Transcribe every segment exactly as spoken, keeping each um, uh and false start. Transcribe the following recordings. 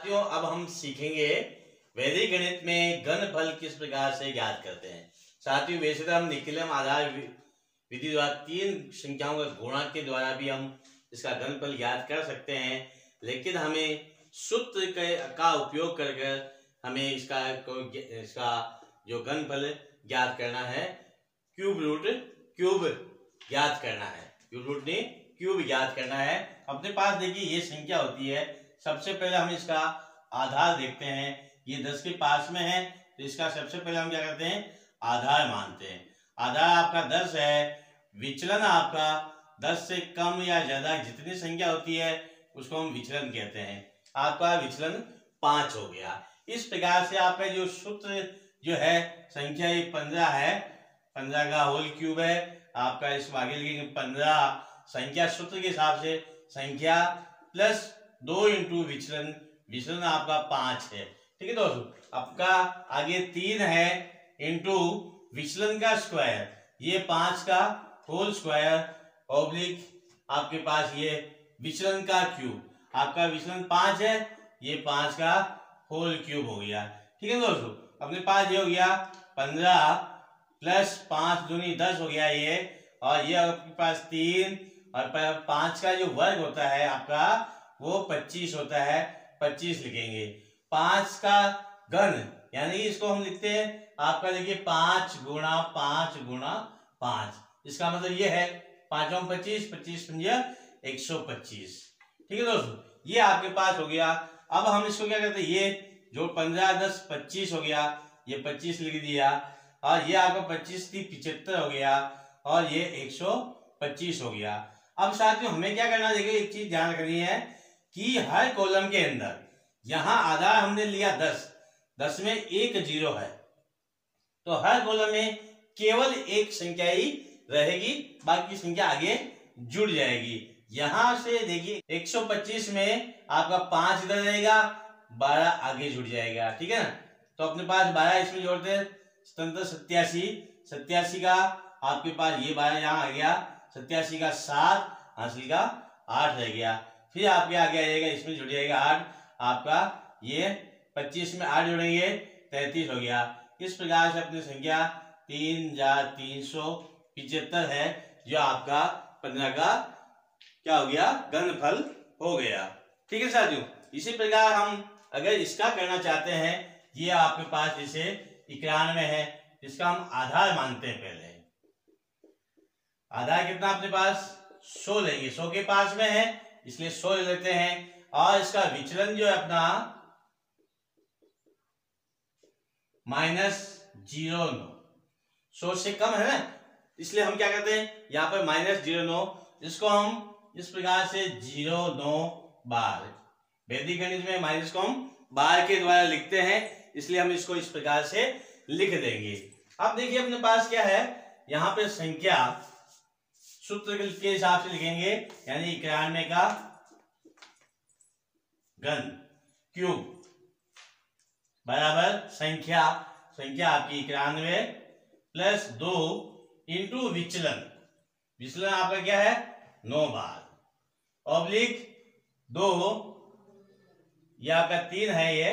साथियों, अब हम सीखेंगे वैदिक गणित में घनफल किस प्रकार से ज्ञात करते हैं। साथियों, वैसे तो हम निकलम आधार विधि द्वारा तीन संख्याओं का गुणा के द्वारा भी हम इसका घनफल ज्ञात कर सकते हैं, लेकिन हमें सूत्र का उपयोग कर कर हमें इसका इसका जो घनफल ज्ञात करना है, क्यूब रूट क्यूब ज्ञात करना है क्यूब रूट ने क्यूब ज्ञात करना है। अपने पास देखिए ये संख्या होती है। सबसे पहले हम इसका आधार देखते हैं। ये दस के पास में है तो इसका सबसे पहले हम क्या करते हैं, आधार मानते हैं। आधार आपका दस है, विचलन आपका दस से कम या ज्यादा जितनी संख्या होती है उसको हम विचलन कहते हैं। आपका विचलन पांच हो गया। इस प्रकार से आपका जो सूत्र जो है संख्या ये पंद्रह है, पंद्रह का होल क्यूब है। आपका इसको आगे लिखेंगे पंद्रह संख्या सूत्र के हिसाब से संख्या प्लस दो इंटू विचलन, विचलन आपका पांच है। ठीक है दोस्तों, आपका आगे तीन है इंटू विचलन का स्क्वायर, ये पांच का होल स्क्वायर ऑब्लिक आपके पास ये विचलन का क्यूब। आपका विचलन पांच है, ये पांच का होल क्यूब हो गया। ठीक है दोस्तों, अपने पास ये हो गया पंद्रह प्लस पांच दूनी दस हो गया ये, और ये आपके पास तीन और पांच का जो वर्ग होता है आपका वो पच्चीस होता है, पच्चीस लिखेंगे। पांच का घन यानी इसको हम लिखते हैं आपका देखिए पांच गुणा पांच गुणा पांच, इसका मतलब ये है पांचों पच्चीस, पच्चीस पंजा एक सौ पच्चीस। ठीक है दोस्तों, ये आपके पास हो गया। अब हम इसको क्या करते हैं, ये जो पंद्रह दस पच्चीस हो गया, ये पच्चीस लिख दिया, और ये आपका पच्चीस थी पिछहत्तर हो गया, और ये एक सौ पच्चीस हो गया। अब साथियों हमें क्या करना, देखिए एक चीज ध्यान रखनी है कि हर कॉलम के अंदर यहां आधार हमने लिया दस, दस में एक जीरो है, तो हर कॉलम में केवल एक संख्या ही रहेगी, बाकी संख्या आगे जुड़ जाएगी। यहां से देखिए एक सौ पच्चीस में आपका पांच इधर रहेगा, बारह आगे जुड़ जाएगा। ठीक है ना, तो अपने पास बारह इसमें जोड़ते हैं, सतहत्तर सत्यासी, सत्यासी का आपके पास ये बारह यहाँ आ गया, सत्यासी का सात, हासिल का आठ रह गया। फिर आपके आगे आ जाएगा, इसमें जुड़ जाएगा आठ, आपका ये पच्चीस में आठ जोड़ेंगे तैतीस हो गया। इस प्रकार से अपनी संख्या तीन हजार तीन सौ पिछहत्तर है, जो आपका पंद्रह का क्या हो गया, घनफल हो गया। ठीक है साथियों, इसी प्रकार हम अगर इसका करना चाहते हैं, ये आपके पास जैसे इक्यानवे है, इसका हम आधार मानते हैं। पहले आधार कितना अपने पास सौ लेंगे, सौ के पास में है इसलिए सौ ले लेते हैं, और इसका विचलन जो है अपना माइनस जीरो नौ, सौ से कम है ना, इसलिए हम क्या करते हैं यहाँ पर माइनस जीरो नौ, इसको हम इस प्रकार से जीरो नौ बार, वैदिक गणित में माइनस को हम बार के द्वारा लिखते हैं, इसलिए हम इसको इस प्रकार से लिख देंगे। अब देखिए अपने पास क्या है, यहाँ पे संख्या सूत्र के हिसाब से लिखेंगे, यानी इक्यानवे का घन क्यूब बराबर संख्या, संख्या आपकी इक्यानवे प्लस दो इंटू विचलन, विचलन आपका क्या है नौ बार, ऑब्लिक दो, ये आपका तीन है, ये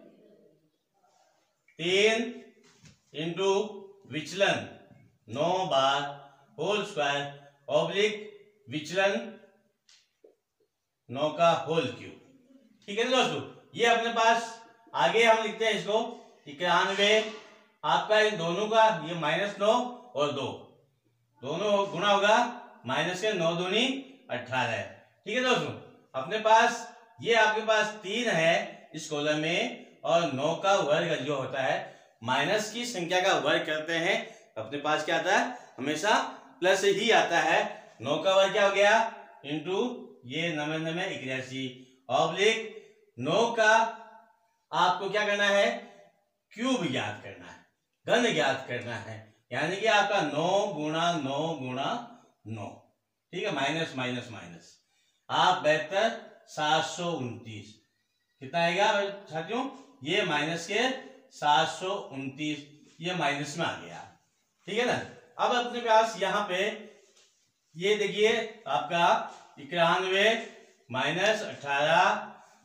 तीन इंटू विचलन नौ बार होल स्क्वायर, ऑब्लिक विचलन नौ का होल क्यूब। ठीक है दोस्तों, ये अपने पास आगे हम लिखते हैं इसको इक्यानवे, आपका इन दोनों का ये माइनस नौ और दो दोनों गुणा होगा, माइनस के नौ दूनी अठारह। ठीक है दोस्तों, अपने पास ये आपके पास तीन है इस कॉलम में, और नौ का वर्ग जो होता है माइनस की संख्या का वर्ग करते हैं, अपने पास क्या आता है हमेशा प्लस ही आता है। नौ का वर्ग क्या हो गया इंटू ये नवे नवे इक्यासी, ऑब्लिक नौ का आपको क्या करना है क्यूब ज्ञात करना है, घन ज्ञात करना है, यानी कि आपका नौ गुणा नौ गुणा नौ। ठीक है, माइनस माइनस माइनस, आप बेहतर सात सौ उनतीस कितना आएगा साथियों, ये माइनस के सात सौ उनतीस, ये माइनस में आ गया। ठीक है ना, अब अपने पास यहाँ पे ये देखिए आपका इक्यानवे माइनस अठारह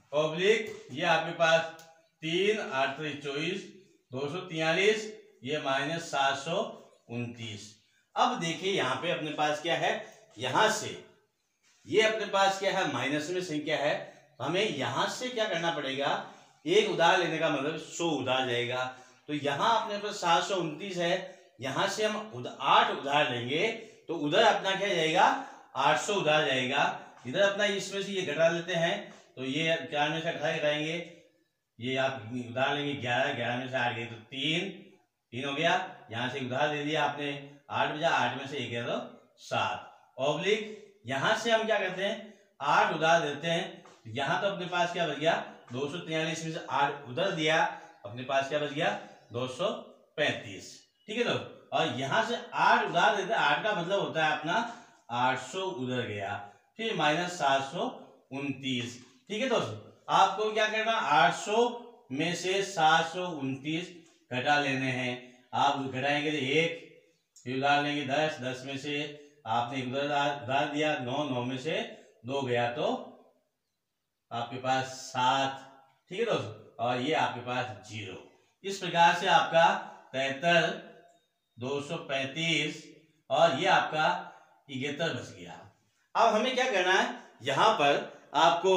ऑब्लिक ये आपके पास तीन आठ त्रिक चौबीस दो सौ तियालीस ये माइनस सात सौ उनतीस। अब देखिए यहाँ पे अपने पास क्या है, यहां से ये अपने पास क्या है माइनस में संख्या है, हमें यहां से क्या करना पड़ेगा, एक उधार लेने का मतलब सौ उधार जाएगा। तो यहाँ अपने पास सात सौ उनतीस है, यहां से हम उद, आठ उधार लेंगे तो उधर अपना क्या जाएगा आठ सौ उधार जाएगा। इधर अपना इसमें से ये घटा लेते हैं तो ये चार में से अठारह घटाएंगे, ये आप उधार लेंगे ग्यारह, ग्यारह में से आठ गए तो तीन, तीन हो गया। यहाँ से उधार दे दिया आपने आठ बजा, आठ में से एक है तो सात। ऑब्लिक यहां से हम क्या करते हैं आठ उधार देते हैं, यहाँ तो अपने पास क्या बच गया दो सौ तियालीस में से आठ उधर दिया, अपने पास क्या बच गया दो सौ पैंतीस। ठीक है दोस्तों, और यहां से आठ उधार देते हैं, आठ का मतलब होता है अपना आठ सौ उधर गया, फिर माइनस सात सौ उनतीस। ठीक है दोस्तों, आपको क्या करना आठ सौ में से सात सौ उनतीस घटा लेने हैं। आप घटाएंगे तो एक, फिर उधार लेंगे दस, दस में से आपने उधर उधार दिया नौ, नौ में से दो गया तो आपके पास सात। ठीक है दोस्तों, और ये आपके पास जीरो। इस प्रकार से आपका तिहत्तर, दो सौ पैंतीस और ये आपका इकहत्तर बच गया। अब हमें क्या करना है, यहां पर आपको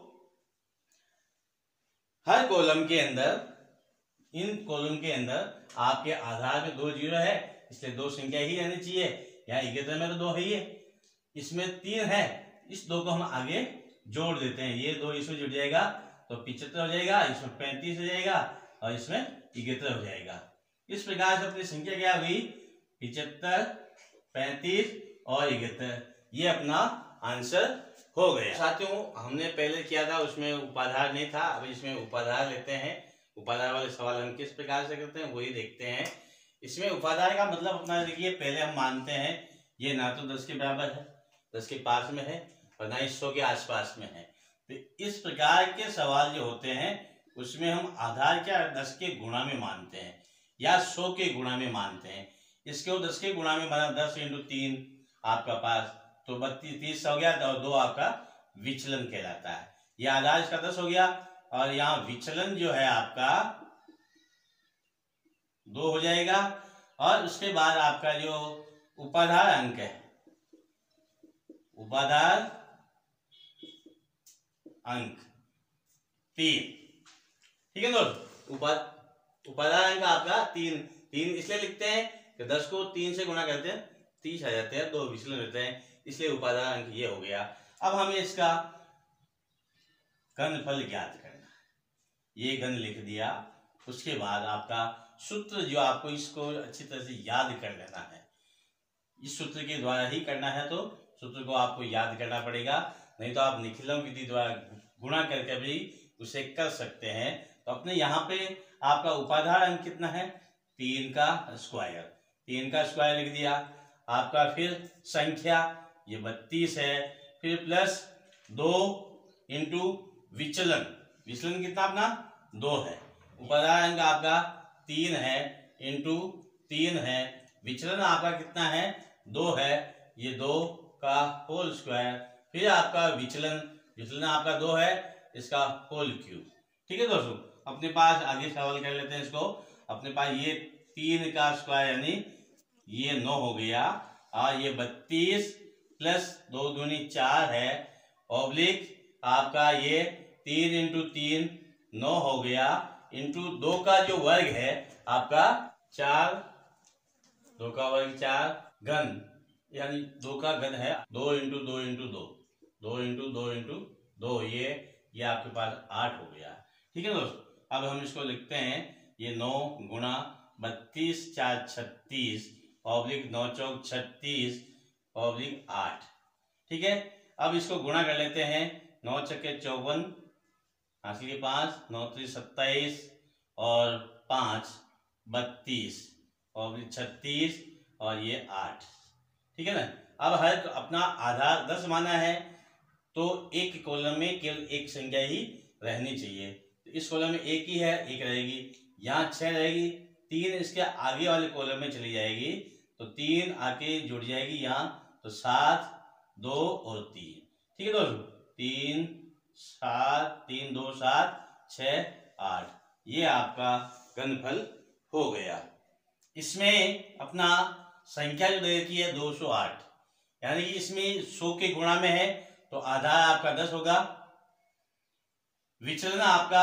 हर कॉलम के अंदर, इन कॉलम के अंदर आपके आधार में दो जीरो है, इसलिए दो संख्या ही रहनी चाहिए। यहाँ इकहत्तर में तो दो है ही है, इसमें तीन है, इस दो को हम आगे जोड़ देते हैं, ये दो इसमें जुड़ जाएगा तो पिछहत्तर हो जाएगा, इसमें पैंतीस हो जाएगा और इसमें इकहत्तर हो जाएगा। इस प्रकार से अपनी संख्या क्या हुई पिछहत्तर, पैंतीस और इकहत्तर, ये अपना आंसर हो गया। साथियों हमने पहले किया था उसमें उपाधार नहीं था, अब इसमें उपाधार लेते हैं। उपाधार वाले सवाल हम किस प्रकार से करते हैं वही देखते हैं। इसमें उपाधार का मतलब अपना देखिए, पहले हम मानते हैं ये ना तो दस के बराबर है, दस के पास में है और ना ही सौ के आसपास में है। तो इस प्रकार के सवाल जो होते हैं उसमें हम आधार क्या दस के गुणा में मानते हैं या सौ के गुणा में मानते हैं। इसके दस के गुणा में माना दस इंटू तीन आपका पास तो बत्तीस, तीस हो गया और दो आपका विचलन कहलाता है। यह आधार इसका दस हो गया और यहाँ विचलन जो है आपका दो हो जाएगा। और उसके बाद आपका जो उपाधार अंक है, उपाधार अंक तीन। ठीक है दोस्तों, उपा उपाधार अंक आपका तीन, तीन इसलिए लिखते हैं कि दस को तीन से गुणा करते हैं तीस आ जाते हैं, दो विचलन रहते हैं, इसलिए उपाधार अंक ये हो गया। अब हमें इसका घनफल ज्ञात करना है, ये घन लिख दिया। उसके बाद आपका सूत्र जो आपको इसको अच्छी तरह से याद कर लेना है, इस सूत्र के द्वारा ही करना है तो सूत्र को आपको याद करना पड़ेगा, नहीं तो आप निखिलम विधि द्वारा गुणा करके भी उसे कर सकते हैं। तो अपने यहाँ पे आपका उपाधार अंक कितना है तीन का स्क्वायर, तीन का स्क्वायर लिख दिया आपका। फिर संख्या ये बत्तीस है, फिर प्लस दो इंटू विचलन, विचलन कितना अपना दो है। उपाधार अंक आपका तीन है इंटू तीन है, विचलन आपका कितना है दो है, ये दो का होल स्क्वायर, फिर आपका विचलन, विचलन आपका दो है इसका होल क्यूब। ठीक है दोस्तों, अपने पास आगे सवाल कर लेते हैं इसको। अपने पास ये तीन का स्क्वायर यानी ये नौ हो गया और ये बत्तीस प्लस दो दूनी चार है, ऑब्लिक आपका ये तीन इंटू तीन नौ हो गया, इंटू दो का जो वर्ग है आपका चार, दो का वर्ग चार, घन यानी दो का घन है दो इंटू दो इंटू दो, दो इंटू दो इंटू दो, ये ये आपके पास आठ हो गया। ठीक है दोस्तों, अब हम इसको लिखते हैं ये नौ गुणा बत्तीस चार छत्तीस ऑब्लिक नौ चौक छत्तीस ऑब्लिक आठ। ठीक है, अब इसको गुणा कर लेते हैं, नौ छक्के चौवन, हासिल के पांच, नौ त्रिक सत्ताईस और पांच बत्तीस ऑब्लिक छत्तीस और ये आठ। ठीक है ना। अब हर अपना आधार दस माना है तो एक कॉलम में केवल एक संख्या ही रहनी चाहिए, तो इस कॉलम में एक ही है, एक रहेगी, यहाँ छह रहेगी, तीन इसके आगे वाले कॉलम में चली जाएगी तो तीन आके जुड़ जाएगी यहाँ, तो सात, दो और तीन। ठीक है दोस्तों, तीन सात, तीन दो सात, छ आठ, ये आपका घनफल हो गया। इसमें अपना संख्या जो दे रखी है दो सौ आठ, यानी कि इसमें सौ के गुणा में है तो आधार आपका दस होगा, विचलन आपका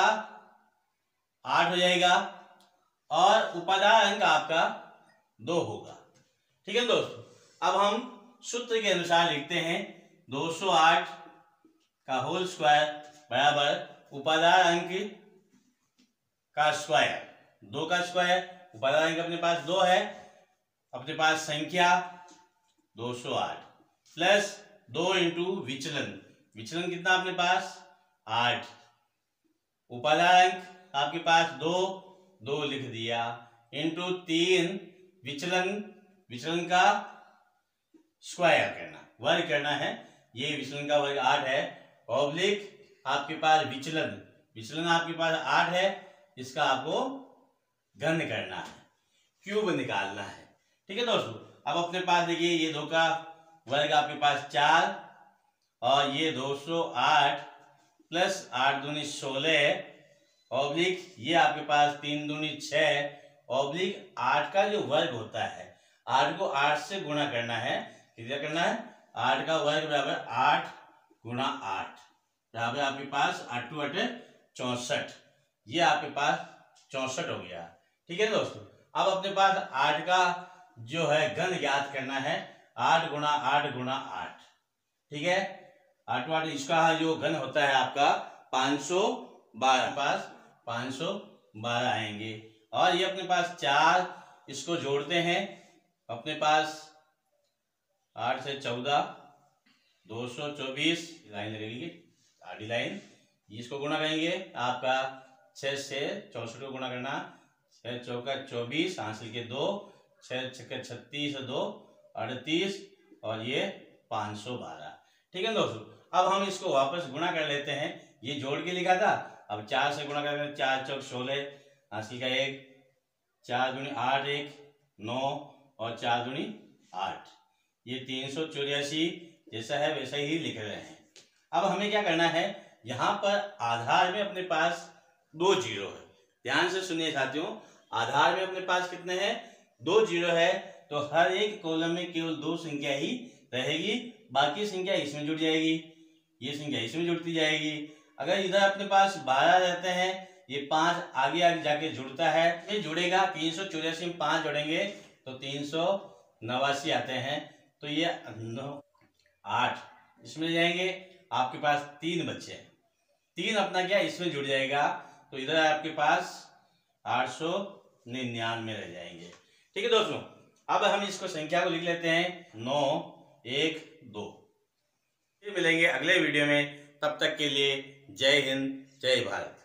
आठ हो जाएगा और उपादान अंक आपका दो होगा। ठीक है दोस्तों, अब हम सूत्र के अनुसार लिखते हैं दो सौ आठ का होल स्क्वायर बराबर उपादान अंक का स्क्वायर, दो का स्क्वायर, उपादान अंक अपने पास दो है, अपने पास संख्या दो सौ आठ प्लस दो इंटू विचलन, विचलन कितना अपने पास आठ, उपादान अंक आपके पास दो, दो लिख दिया, इंटू तीन विचलन, विचलन का स्क्वायर करना, वर्ग करना है, ये विचलन का वर्ग आठ है, ऑब्लिक आपके पास विचलन, विचलन आपके पास आठ है, इसका आपको घन करना है, क्यूब निकालना है। ठीक है दोस्तों, अब अपने पास देखिए ये दो का वर्ग आपके पास चार और ये दो सौ आठ प्लस आठ दूनी सोलह ऑब्लिक ये आपके पास तीन दूनी छह ऑब्लिक आठ का जो वर्ग होता है, आठ को आठ से गुणा करना है, कितना करना है, आठ का वर्ग बराबर आठ गुणा आठ बराबर आपके पास आठ टू आठ चौसठ, ये आपके पास चौसठ हो गया। ठीक है दोस्तों, अब अपने पास आठ का जो है घन ज्ञात करना है, आठ गुणा आठ गुणा आठ, ठीक है, आठ आठ इसका जो घन होता है आपका पाँच सौ बारह, पास पाँच सौ बारह आएंगे और ये अपने पास चार, इसको जोड़ते हैं, अपने पास आठ से चौदह दो सौ चौबीस लाइन लगेगी आधी लाइन, इसको गुणा करेंगे आपका छह से चौसठ को गुणा करना, छह चौका चौबीस, हासिल के दो, छह छक्के छत्तीस, दो अड़तीस और ये पाँच सौ बारह। ठीक है दोस्तों, अब हम इसको वापस गुणा कर लेते हैं, ये जोड़ के लिखा था, अब चार से गुणा करेंगे, चार चौक सोलह, हासिल का एक, चार दूनी आठ, एक नौ और चार दूनी आठ, ये तीन सौ चौरासी जैसा है वैसा ही लिख रहे हैं। अब हमें क्या करना है, यहाँ पर आधार में अपने पास दो जीरो है, ध्यान से सुनिए साथियों, आधार में अपने पास कितने हैं, दो जीरो है, तो हर एक कॉलम में केवल दो संख्या ही रहेगी, बाकी संख्या इसमें जुड़ जाएगी, ये संख्या इसमें जुड़ती जाएगी। अगर इधर अपने पास बारह रहते हैं, ये पांच आगे आगे जाके जुड़ता है, ये जुड़ेगा, तीन सौ चौरासी में पांच जोड़ेंगे तो तीन सौ नवासी आते हैं, तो ये नौ आठ इसमें जाएंगे, आपके पास तीन बच्चे हैं, तीन अपना क्या इसमें जुड़ जाएगा, तो इधर आपके पास आठ सौ निन्यानवे रह जाएंगे। ठीक है दोस्तों, अब हम इसको संख्या को लिख लेते हैं नौ एक दो। फिर मिलेंगे अगले वीडियो में, तब तक के लिए जय हिंद जय भारत।